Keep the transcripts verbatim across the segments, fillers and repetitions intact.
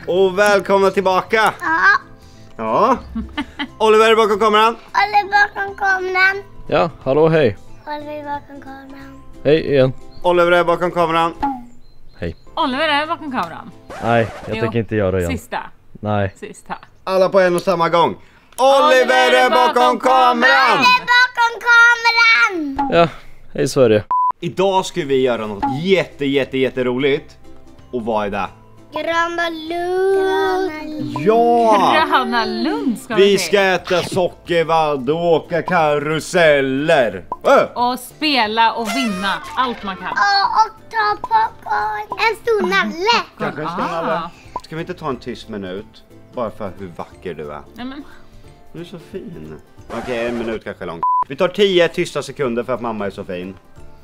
Och välkomna tillbaka. Ja. Ja. Oliver är bakom kameran. Oliver bakom kameran. Ja, hallå, hej. Oliver bakom kameran. Hej igen. Oliver är bakom kameran. Hej. Oliver är bakom kameran. Nej, jag Jo. tänker inte göra det igen. Sista. Nej. Sista. Alla på en och samma gång. Oliver är bakom kameran. Oliver bakom kameran. Ja, hej Sverige. Idag ska vi göra något jätte jätte jätte roligt. Och vad är det? Gröna Lund. Ja! Gröna Lund ska Vi vi ska till. äta sockervadd och åka karuseller. Ö! Och spela och vinna allt man kan. Och, och ta popcorn. En stor nalle. Kanske ska Ah. alla. Ska vi inte ta en tyst minut? Bara för hur vacker du är. Nej, men. Du är så fin. Okej, en minut kanske långt. Vi tar tio tysta sekunder för att mamma är så fin.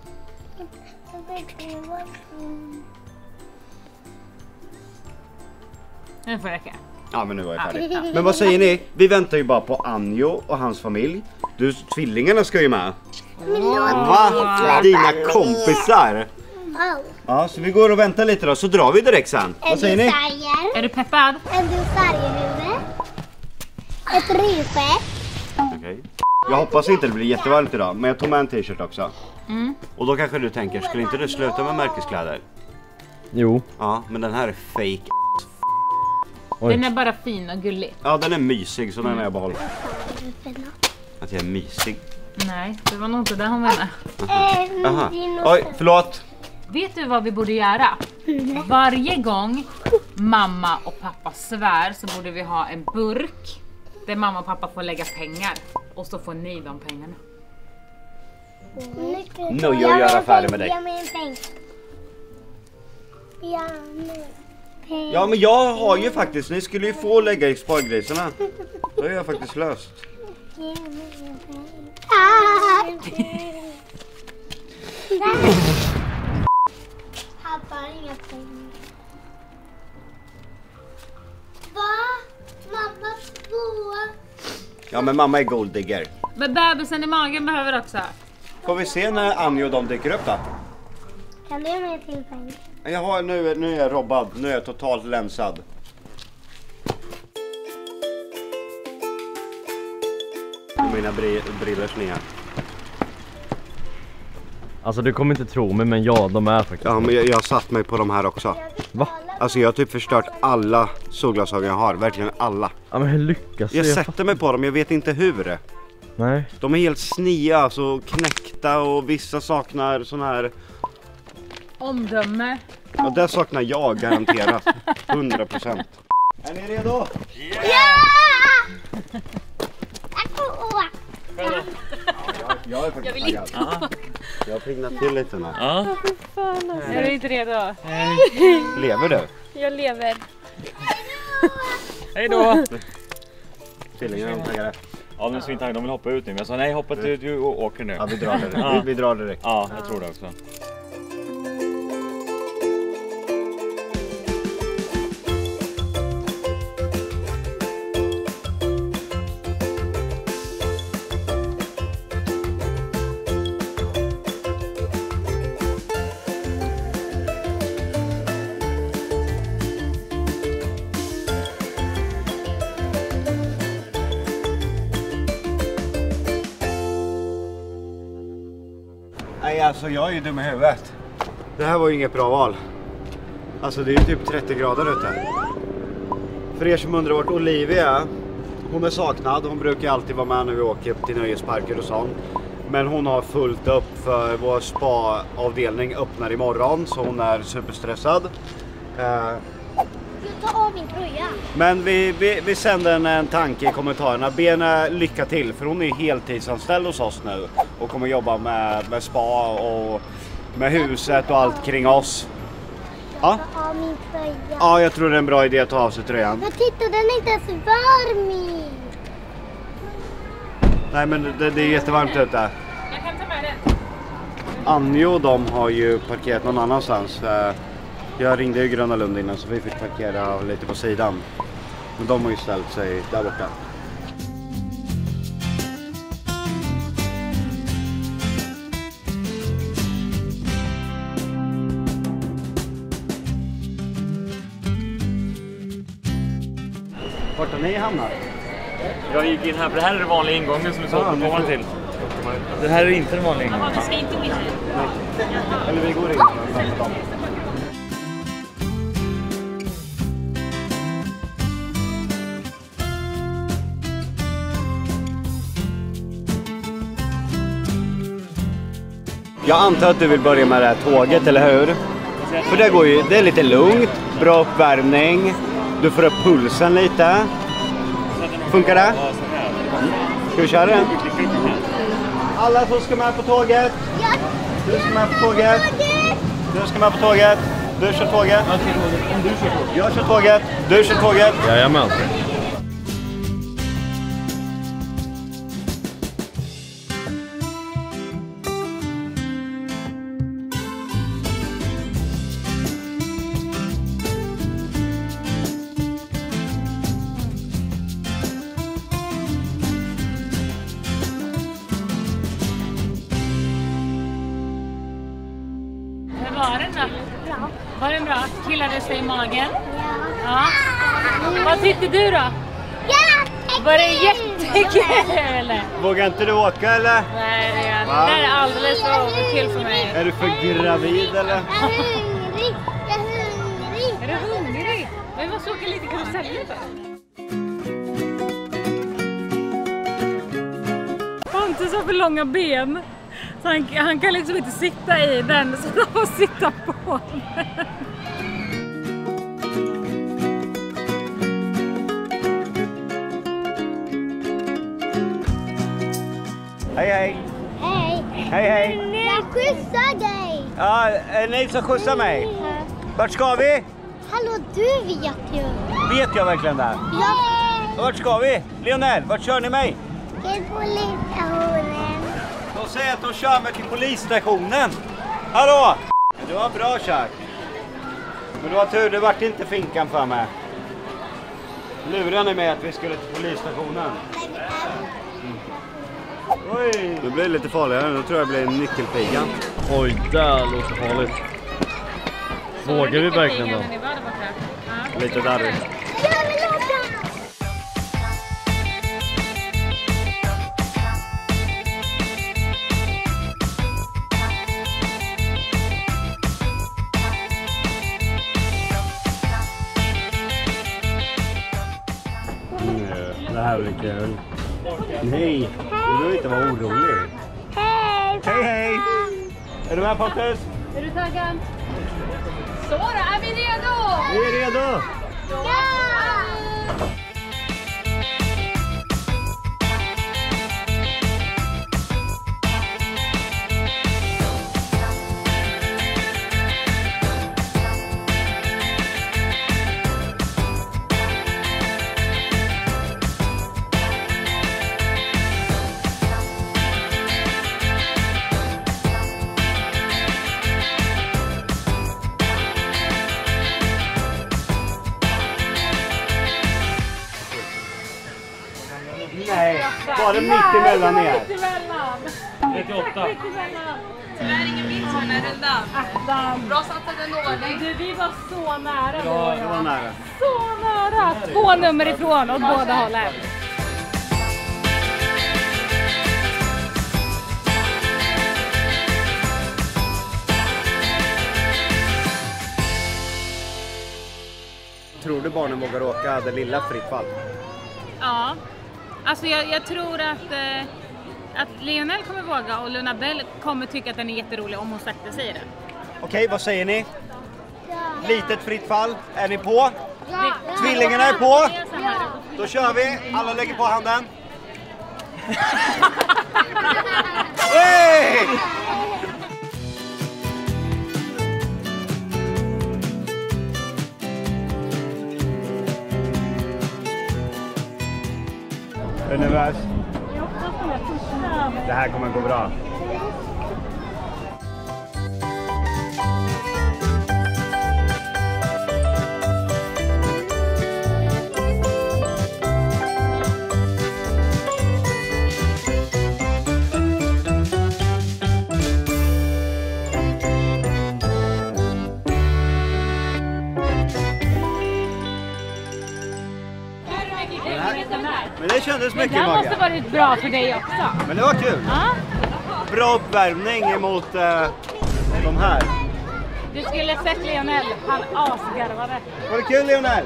Nu får det räcka. Ja, men nu var jag färdig. Men vad säger ni? Vi väntar ju bara på Anjo och hans familj. Du, tvillingarna ska ju med. Va? Dina kompisar? Wow. Ja, så vi går och väntar lite då, så drar vi direkt sen. Vad säger ni? Är du peppad? En dinosauriehuvud. Ett ryskäck. Okej. Jag hoppas inte det blir jättevarmt idag, men jag tog med en t-shirt också. Mm. Och då kanske du tänker, skulle inte du sluta med märkeskläder? Jo. Ja, men den här är fake. Oj. Den är bara fin och gullig. Ja, den är mysig, så den är jag behåll. Att jag är mysig. Nej, det var nog inte det hon menade. Aha. Oj, förlåt. Vet du vad vi borde göra? Varje gång mamma och pappa svär så borde vi ha en burk där mamma och pappa får lägga pengar. Och så får ni de pengarna. Nu är jag göra färdig med dig. Jag med en peng. Ja, med peng. Ja, men jag har ju faktiskt, ni skulle ju få lägga i spargrisarna. Det har jag faktiskt löst. Pappa har inga pengar. Va? Mamma tvåa. Ja, men mamma är golddigger. Men bebisen i magen behöver också. Får vi se när Anjo och de dyker upp då? Kan du ge mig en till peng? Jag har, nu, nu är jag robbad, nu är jag totalt länsad. Mina bri briller snea. Alltså du kommer inte tro mig, men ja, de är faktiskt. Ja, men jag, jag har satt mig på de här också. Va? Alltså jag har typ förstört alla solglasögon jag har, verkligen alla. Ja, men hur lyckas Jag jag sätter mig på dem, jag vet inte hur. Nej. De är helt snia, så knäckta och vissa saknar sån här. Omdöme. Ja, det saknar jag garanterat. hundra procent. Är ni redo? Ja! Jag, jag är faktiskt taggad. Ja. Jag har pignat till lite nu. Ja. Är du inte redo? Lever du? Jag lever. Hej då. Tvillingarna är taggade. Ja, men svintaggade, de vill hoppa ut nu. Men jag sa nej, hoppa ut, du, du åker nu. Ja, vi drar direkt. Ja. Vi, vi drar direkt. Ja, jag tror det också. Nej, alltså jag är ju dum i huvudet. Det här var ju inget bra val. Alltså det är ju typ trettio grader ute. För er som undrar vart Olivia, hon är saknad. Hon brukar alltid vara med när vi åker till nöjesparker och sånt. Men hon har fullt upp för vår spa-avdelning öppnar imorgon, så hon är superstressad. Eh, Jag tar av min tröja. Men vi, vi, vi sänder en, en tanke i kommentarerna. Be henne lycka till, för hon är heltidsanställd hos oss nu. Och kommer jobba med, med spa och med huset och allt kring oss. Ja? Jag tar av min tröja. Ja, jag tror det är en bra idé att ta av sig tröjan. Men titta, den är inte ens varm i. Nej, men det, det är jättevarmt ute. Jag kan ta med den. Anjo och de har ju parkerat någon annanstans. Eh, Jag ringde ju Gröna Lund innan, så vi fick parkera lite på sidan. Men de har ju ställt sig där borta. Vart har ni hamnat? Jag gick in här, för det här är den vanliga ingången som vi sa på får... till. Det här är inte den vanliga ingången. Jaha, vi ska inte gå in här. Eller vi går in. Jag antar att du vill börja med det här tåget, eller hur? För det går ju, det är lite lugnt, bra uppvärmning. Du får upp pulsen lite. Funkar det? Ska vi köra den? Alla som ska med på tåget. Du ska med på tåget. Du ska med på tåget. Du kör tåget. Jag kör tåget. Du kör tåget. Jajamän. Var den då? Bra. Var den bra? Killade sig i magen? Ja. Ja. Vad tyckte du då? Ja! Var det jättekul? Vågar inte du åka eller? Nej, det är, Va? det där är alldeles för kul för mig. Är du för gravid eller? Jag är hungrig. Jag är hungrig. Är du hungrig? Men vad så åka lite karuseller för? Pontus har för långa ben. Så han, han kan liksom inte sitta i den, så han får sitta på den. Hej hej! Hej. Hej hej! Jag skjutsar dig. Ja, är ni som skjutsar mig? Vart ska vi? Hallå, du vet ju. Vet jag verkligen det? Ja. Vart ska vi? Lionel, vart kör ni mig? Till polisstationen. De säger att de kör mig till polisstationen. Hallå! Du var bra kört. Men du var tur, det vart inte finkan för mig. Lurade ni med att vi skulle till polisstationen? Mm. Oj! Nu blir det lite farligare, då tror jag det blir en nyckelpiga. Oj, där låter farligt. Vågar vi verkligen då? Lite darrig. Jag vill åka. Det här blir kul. Nej, du behöver inte vara orolig. Hej. Hej hej! Är du med Pontus? Är du taggad? Så då, är vi redo? Vi är redo! Ja. Nej, bara mitt emellan er. trettioåtta. Tyvärr ingen vinst för den här rundan. Bra satsat ändå. Du, vi var så nära. Ja, det var nära. Så nära. Två nummer ifrån åt båda hållen. Tror du barnen vågar åka det lilla fritt fall? Ja, alltså jag, jag tror att, eh, att Lionel kommer våga och Luna Bell kommer tycka att den är jätterolig om hon sakta säger det. Okej, vad säger ni? Litet fritt fall, är ni på? Ja. Tvillingarna är på. Då kör vi, alla lägger på handen. Hey! Är du nervös? Det här kommer gå bra. kändes Det mycket där Magga. måste varit bra för dig också. Men det var kul. Ja. Bra uppvärmning emot eh, de här. Du skulle sett Lionel, han asgarvade. Var det kul Lionel?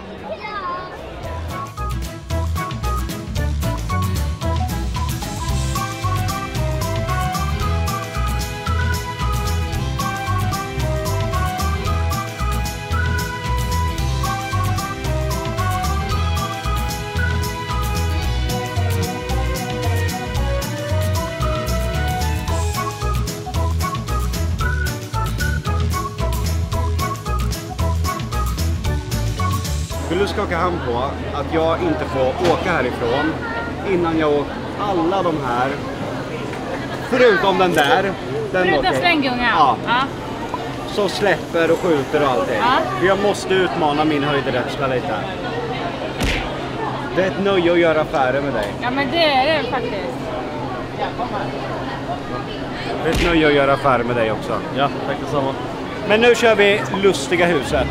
Vill du skaka hand på att jag inte får åka härifrån innan jag åkt alla de här, förutom den där, den Förutom åker. svänggungan. Ja, Ja. som släpper och skjuter och allting. Ja. För jag måste utmana min höjdrädsla lite. Det är ett nöje att göra affärer med dig. Ja men det är det faktiskt. Ja, kom här. Det är ett nöje att göra affärer med dig också. Ja, tack detsamma. Men nu kör vi lustiga huset.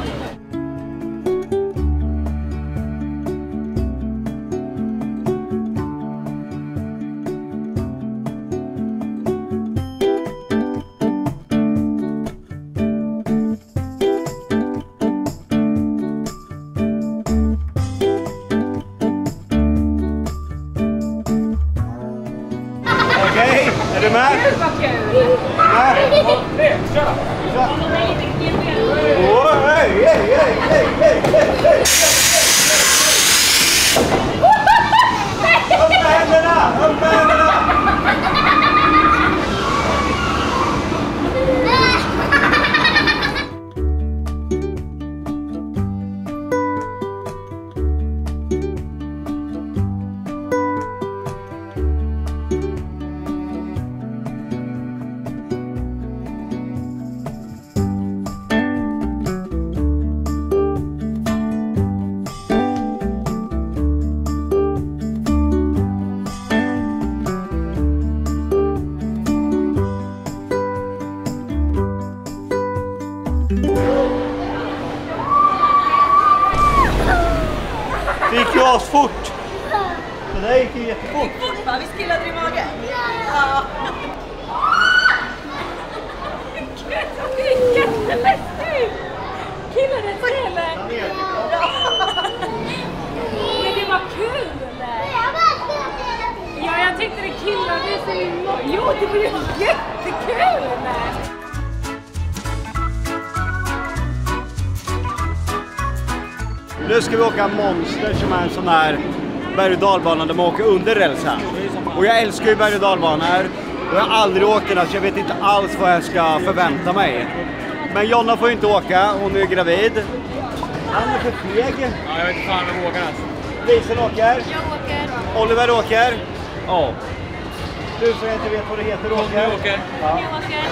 Okej, är du med? Gud vad kul! Med? Kör! Åh, hej, hej, hej, hej, hej, hej. Upp med händerna! Upp med händerna! Det gick ju asfort. Det där gick ju jättefort. Va, vi skillade i magen. Ja. Jätteläskigt! Killade det eller? Men det var kul! Ja, jag tyckte det killade så i... Jo, det var ju jättekul! Nu ska vi åka Monster som är en sån här berg- och dalbana där man åker under rälsen. Och jag älskar ju berg- och dalbanor. Och jag har aldrig åkt den så jag vet inte alls vad jag ska förvänta mig. Men Jonna får ju inte åka, hon är ju gravid. Han är för feg. Ja, jag vet inte fan om jag vågar alltså. Lisen åker. Jag åker. Oliver åker. Ja. Du som jag inte vet vad det heter åker. Jag åker. Ja. Jag åker.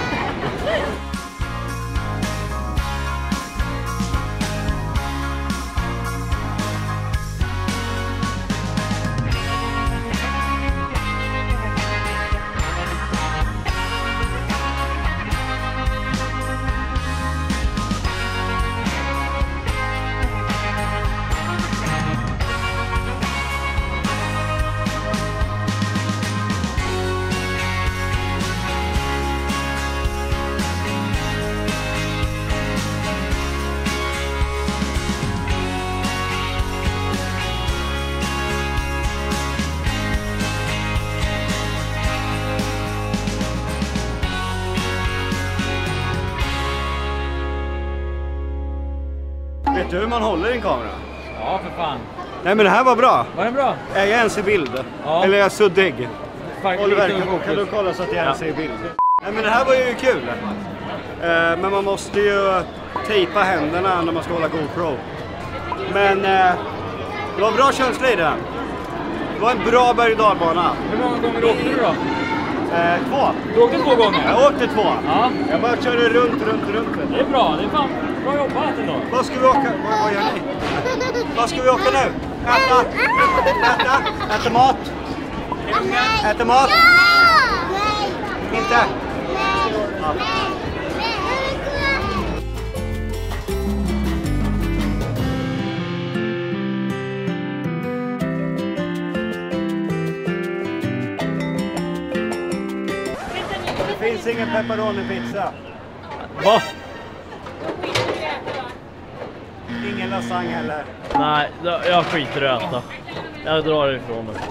Vet du hur man håller en kamera? Ja, för fan. Nej men det här var bra. Var det bra? Är jag ens i bild? Ja. Eller är jag suddig? Fan, Oliver, lite kan, fokus. kan du kolla så att jag ens är i bild? Nej men det här var ju kul. Eh, men man måste ju tejpa händerna när man ska hålla GoPro. Men eh, det var bra känsla i den. Det var en bra berg- och dalbana. Hur många gånger åkte du då? Eh, två. Du åkte två gånger? Jag åkte två. Ja. Jag bara körde runt, runt, runt. Det är bra. Det är fan bra jobbat ändå. Vad ska vi åka? Vad, vad gör ni? Vad ska vi åka nu? Äta? Äta? Äta mat? Äta mat? Inte? Ja. Det finns ingen pepperoni-pizza. Va? Ingen lasagne heller. Nej, jag skiter i att äta. Jag drar ifrån mig.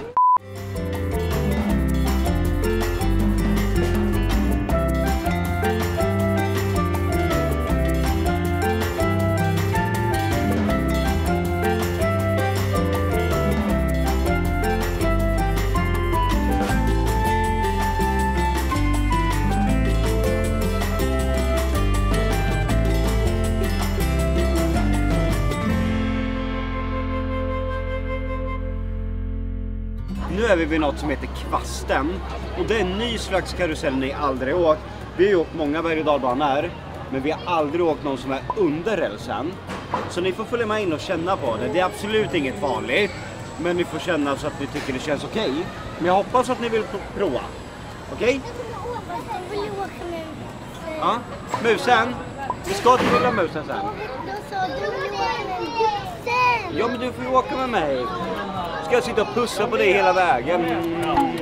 Nu är vi vid något som heter Kvasten. Och det är en ny slags karusell ni aldrig åkt. Vi har ju åkt många berg- och dalbanor, men vi har aldrig åkt någon som är under rälsen. Så ni får följa med in och känna på det. Det är absolut inget farligt, men ni får känna så att ni tycker det känns okej. Okay. Men jag hoppas att ni vill prova. Okej? Okay? Ja, musen. Vi ska till lilla musen sen. Då sa du vill åka med bussen. Ja, men du får ju åka med mig. Ska jag sitta och pussa på dig hela vägen? Mm.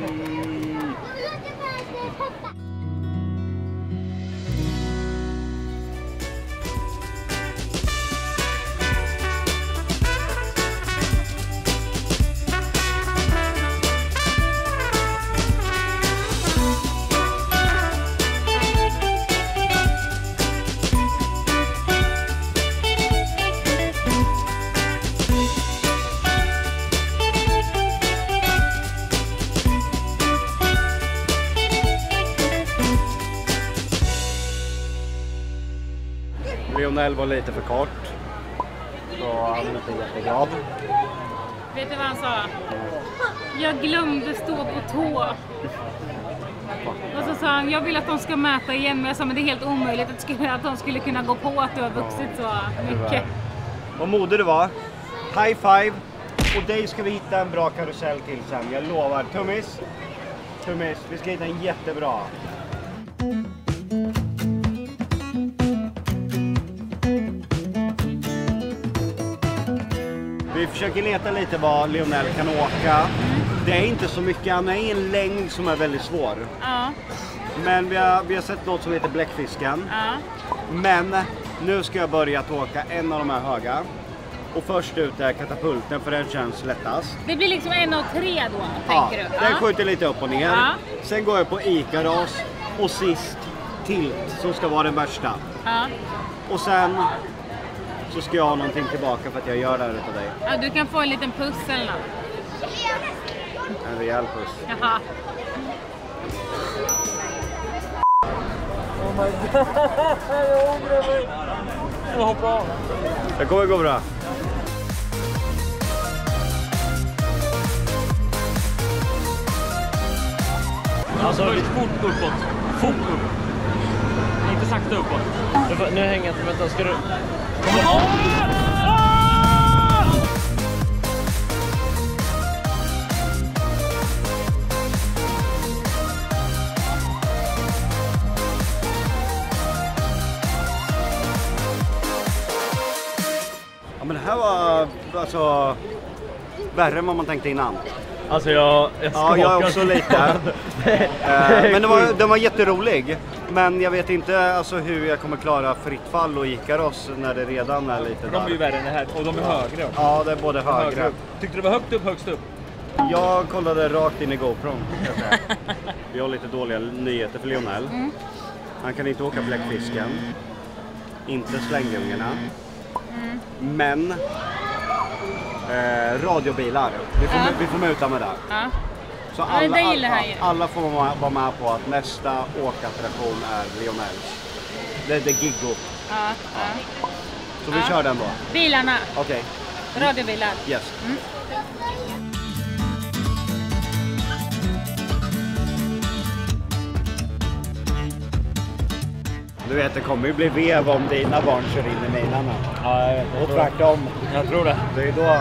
Lionel var lite för kort. Så han är inte jätteglad. Vet du vad han sa? Jag glömde stå på tå. Och så sa han, jag vill att de ska mäta igen. Men jag sa, men det är helt omöjligt att, skulle, att de skulle kunna gå på att du har vuxit så mycket. Vad modig du var. High five. Och dig ska vi hitta en bra karusell till sen. Jag lovar. Tummis. Tummis. Vi ska hitta en jättebra. Vi försöker leta lite vad Lionel kan åka. Det är inte så mycket, han är i en längd som är väldigt svår. Ja. Men vi har, vi har sett något som heter bläckfisken. Ja. Men nu ska jag börja att åka en av de här höga. Och först ut är katapulten, för den känns lättast. Det blir liksom en och tre då, Ja, tänker du? den Ja. skjuter lite upp och ner. Ja. Sen går jag på Ikaros och sist tilt som ska vara den värsta. Ja. Och sen så ska jag ha någonting tillbaka för att jag gör det här utav dig. Ja, du kan få en liten puss eller något. En rejäl puss. Jaha. Oh my god, jag ångrar mig. Jag hoppar av. Det kommer gå bra. Alltså väldigt fort uppåt. Fort uppåt. Inte sakta uppåt. Nu hänger jag inte, vänta, ska du... Ja, men det här var alltså värre än vad man tänkte innan. Alltså jag... jag Ja, jag är också lite. eh, men det var, den var jätterolig. Men jag vet inte alltså, hur jag kommer klara fritt fall och Ikaros när det redan är lite De är ju där. värre än det här. Och de är högre också. Ja, det är både högre. Högre upp. Tyckte du det var högt upp, högst upp? Jag kollade rakt in i GoPron. Ska jag säga. Vi har lite dåliga nyheter för Lionel. Mm. Han kan inte åka bläckfisken. Inte slänggungarna. Mm. Men eh, radiobilar. Vi får, Ja. vi får muta med det. Ja. Så Ja, alla, det gillar han alla, ju. alla får vara vara med på att nästa åkattraktion är Lionels. Det är The Giggo. Ja. Ja. Så vi Ja. kör den då. Bilarna, Okej, radiobilar. yes. Mm. Du vet, det kommer ju bli vev om dina barn kör in i mina nu. Ja, jag vet. Jag Och tror det. tvärtom. Jag tror det. Det är då...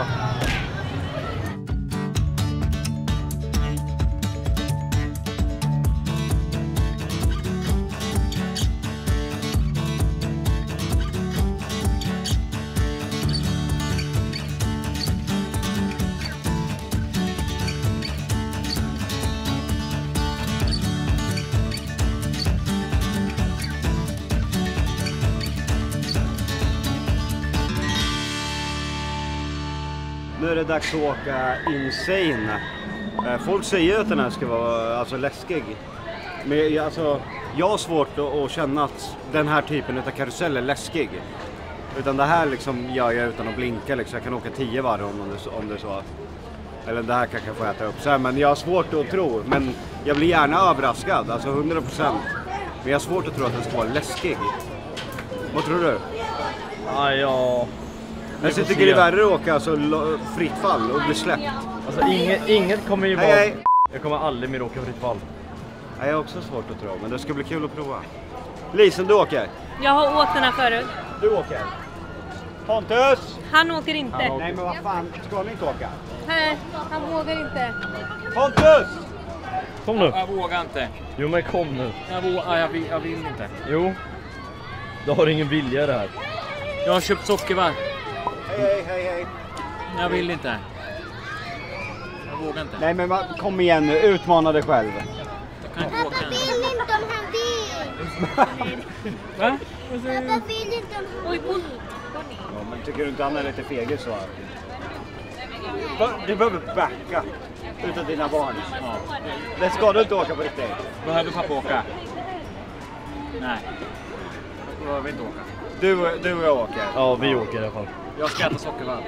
nu är det dags att åka Insane. Folk säger att den här ska vara alltså, läskig. Men jag, alltså, jag har svårt att, att känna att den här typen av karusell är läskig. Utan det här liksom gör jag utan att blinka. Liksom. Jag kan åka tio varv om det, om det är så. Eller det här kanske jag får äta upp så här, men jag har svårt att tro. Men jag blir gärna överraskad, alltså hundra procent. Men jag har svårt att tro att den ska vara läskig. Vad tror du? Ah, ja. Jag tycker det är värre att åka alltså, fritt fall och bli släppt. Alltså inget, inget kommer ju vara... Hej, hej. Jag kommer aldrig mer åka fritt fall. Nej, jag har också svårt att tro, men det ska bli kul att prova. Lisen, du åker? Jag har åkt den här förut. Du åker? Pontus! Han åker inte. Han åker. Nej, men vad fan, ska ni inte åka? Nej, han vågar inte. Pontus! Kom nu. Jag vågar inte. Jo men kom nu. Jag, vågar, jag, vill, jag vill inte. Jo. Du har ingen vilja i det här. Jag har köpt sockervadd. Hej, hej, hej, hej. Jag vill inte. Jag vågar inte. Nej, men va, kom igen nu, utmana dig själv. Jag kan inte Pappa åka. vill inte om han vill. Va? Pappa vill inte om han Oj, oj. Ja, men tycker du inte han är lite fegis så här? Va? Du behöver backa utav dina barn. Ja. Det ska du inte åka på riktigt. Behöver pappa åka? Nej. Jag behöver inte åka. Du, du och jag åker. Ja, vi åker i alla fall. Jag ska äta sockervadd.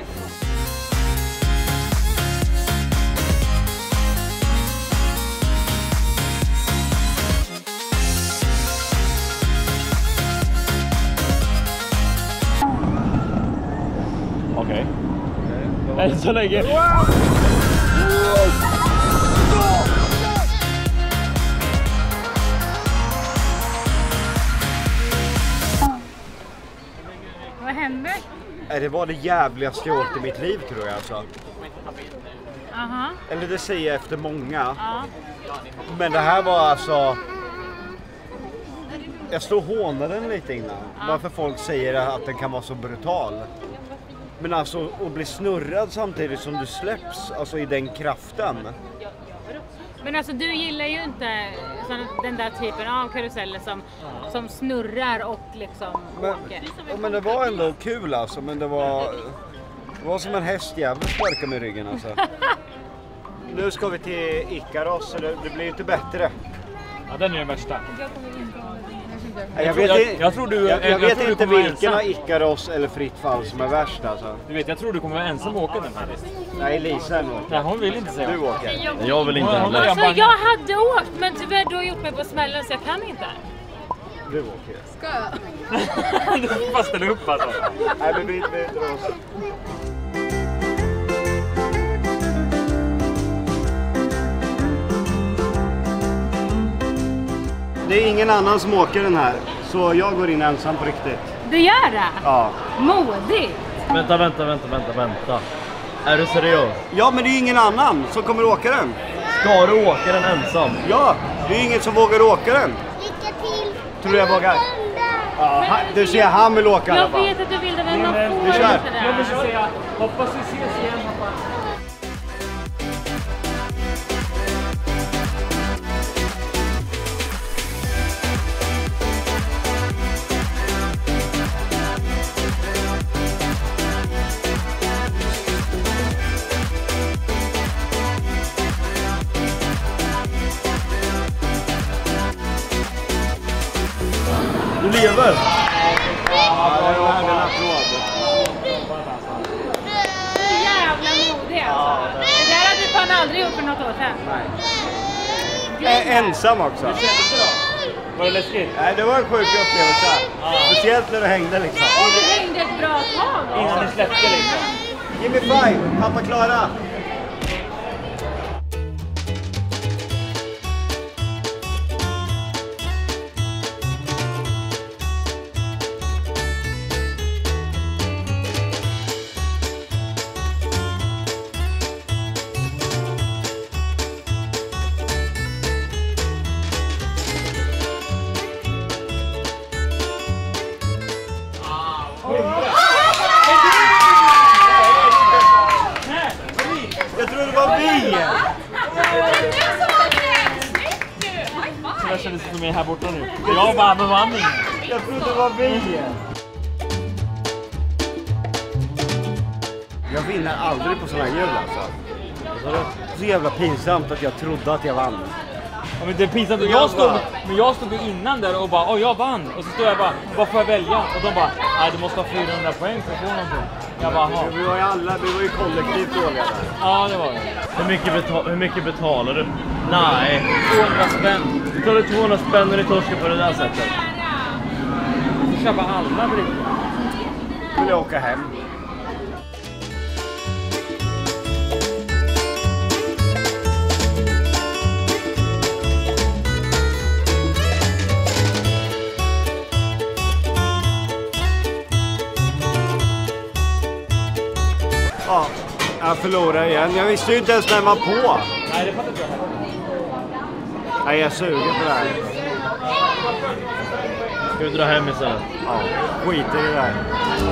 Okej. Okay. Så länge. Vad hände? Det var det jävligaste jag åkt i mitt liv tror jag alltså. Aha. Eller det säger jag efter många. Ja. Men det här var alltså... Jag stod och hånade den lite innan. Varför folk säger att den kan vara så brutal. Men alltså att bli snurrad samtidigt som du släpps. Alltså i den kraften. Men alltså du gillar ju inte sån, den där typen av karuseller som, som snurrar och liksom Men, åker. ja, men det var ändå kul alltså. Men det var... Det var som en hästjävel sparka med ryggen alltså. Nu ska vi till Ikaros. Det, det blir inte bättre. Ja, den är den värsta. Jag, Jag vet, tror- i- jag- jag tror du- jag, jag jag vet tror du inte kommer vara vilken av ensam. Ikaros eller fritt fall som är värst alltså. Du vet, jag tror du kommer vara ensam och åka den här. Nej, Lisa nu. Nej, hon vill inte säga. Du åker. Jag vill inte Ja, heller. ja. Alltså jag hade åkt men tyvärr du har gjort mig på smällen så jag kan inte. Du åker. Du får bara ställa upp alltså. Nej, men vi, vi drar oss. Det är ingen annan som åker den här. Så jag går in ensam på riktigt. Det gör det? Ja. Modigt! Vänta, vänta, vänta, vänta, vänta. Är du seriös? Ja, men det är ingen annan som kommer åka den. Ska du åka den ensam? Ja, det är ingen som vågar åka den. lycka till. Tror du jag vågar? Ja, han, du ser, han vill åka i alla Jag fall. vet att du vill det men man vi får kör. inte Jag vill det. säga, hoppas vi ses igen pappa. Du lever! Ja, det var en applåd. Jävla modig alltså. Det där hade du fan aldrig gjort för något år sedan. Ä- ensam också. Var det läskigt? Nej, det var en sjuk upplevelse. Speciellt när du hängde liksom. Och du hängde ett bra tag. Innan ni släppte liksom. Give me five, pappa Klara. Jag tror det var vi! Så jag känner sig för mig här borta nu. Jag bara bemanning. Jag tror det var vi! Jag vinner aldrig på såna här hjul alltså. Så jävla pinsamt att jag trodde att jag vann. Ja, men det är pinsamt. Jag stod, men jag stod innan där och bara, åh jag vann. Och så stod jag bara, vad får jag välja? Och de bara, nej du måste ha fyrahundra poäng för att få någonting. Jag bara, ja. Vi var ju alla, vi var ju kollektivt dåliga där. Ja det var det. Hur mycket, betal, hur mycket betalar du? Nej. tvåhundra spänn. Du tar tvåhundra spänn när du torskar på det där sättet. Du får köpa alla brickor. Nu vill jag åka hem. Ja, jag förlorar igen. Jag visste ju inte ens när jag var på. Nej, det fattar inte jag heller. Nej, jag är sugen på det här. Ska vi dra hem istället? Ja, skit i det där.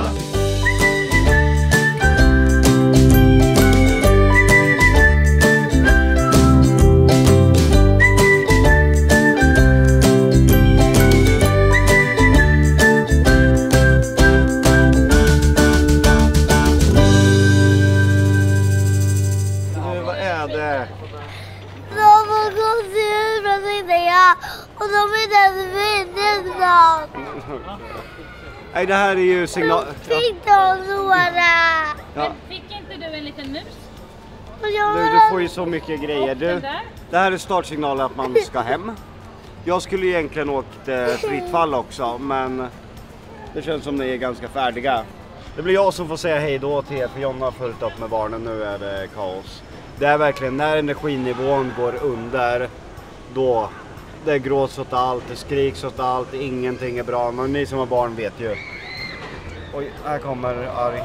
Och de är inte vinna. Nej, det här är ju signal... Fick de några? Ja. Fick inte du en liten mus? Och jag Du, du får ju så mycket grejer. Du, Den där? det här är startsignalen att man ska hem. Jag skulle ju egentligen åkt eh, fritt fall också, men det känns som ni är ganska färdiga. Det blir jag som får säga hej då till er, för Jonna har fullt upp med barnen. Nu är det kaos. Det är verkligen när energinivån går under, då det gråts åt allt, det skriks åt allt, ingenting är bra. Men ni som har barn vet ju. Oj, här kommer Ari.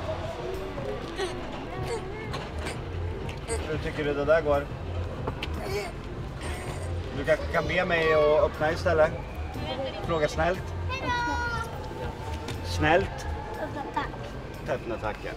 Hur tycker du det där går? Du kan, kan be mig att öppna istället. Fråga snällt. Snällt. Öppna tackar.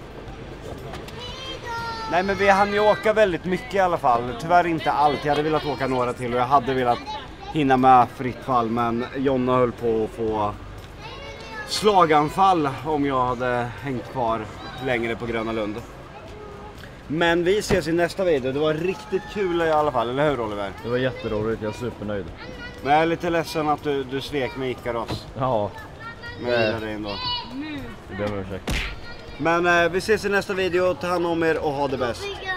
Nej, men vi hann ju åka väldigt mycket i alla fall. Tyvärr inte allt. Jag hade velat åka några till och jag hade velat hinna med fritt fall. Men Jonna höll på att få slaganfall om jag hade hängt kvar längre på Gröna Lund. Men vi ses i nästa video. Det var riktigt kul i alla fall, eller hur Oliver? Det var jätteroligt, jag är supernöjd. Men jag är lite ledsen att du, du svek med Ikaros. Ja, Men jag gillar dig ändå. det ber om ursäkt. Men eh, vi ses i nästa video. Ta hand om er och ha det bäst.